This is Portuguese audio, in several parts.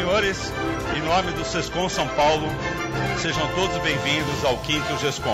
senhores, em nome do SESCOM São Paulo, sejam todos bem-vindos ao 5º GESCOM.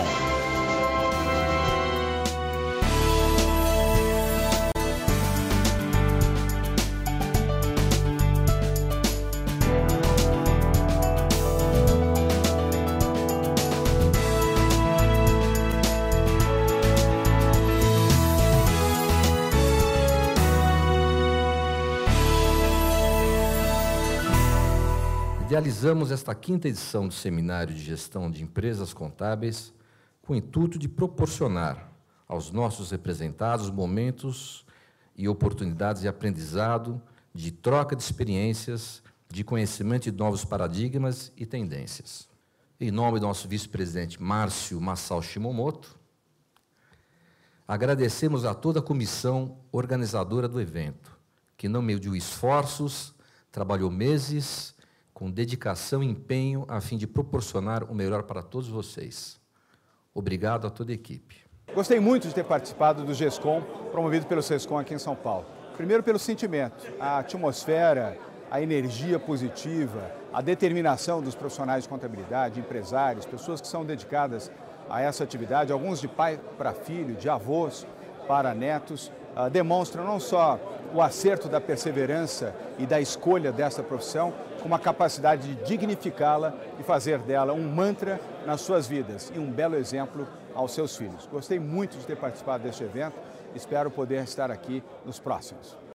Realizamos esta 5ª edição do Seminário de Gestão de Empresas Contábeis com o intuito de proporcionar aos nossos representados momentos e oportunidades de aprendizado, de troca de experiências, de conhecimento de novos paradigmas e tendências. Em nome do nosso vice-presidente Márcio Massal Shimomoto, agradecemos a toda a comissão organizadora do evento, que não mediu esforços, trabalhou meses, com dedicação e empenho, a fim de proporcionar o melhor para todos vocês. Obrigado a toda a equipe. Gostei muito de ter participado do GESCOM, promovido pelo SESCOM aqui em São Paulo. Primeiro pelo sentimento, a atmosfera, a energia positiva, a determinação dos profissionais de contabilidade, empresários, pessoas que são dedicadas a essa atividade, alguns de pai para filho, de avós para netos, demonstram não só o acerto da perseverança e da escolha dessa profissão, como a capacidade de dignificá-la e fazer dela um mantra nas suas vidas e um belo exemplo aos seus filhos. Gostei muito de ter participado deste evento, espero poder estar aqui nos próximos.